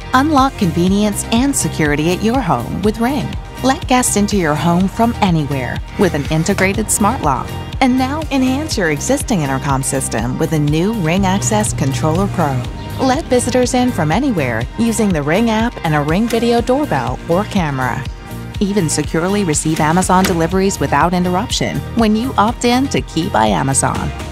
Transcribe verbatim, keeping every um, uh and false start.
Unlock convenience and security at your home with Ring. Let guests into your home from anywhere with an integrated smart lock. And now enhance your existing intercom system with a new Ring Access Controller Pro. Let visitors in from anywhere using the Ring app and a Ring Video Doorbell or camera. Even securely receive Amazon deliveries without interruption when you opt in to Key by Amazon.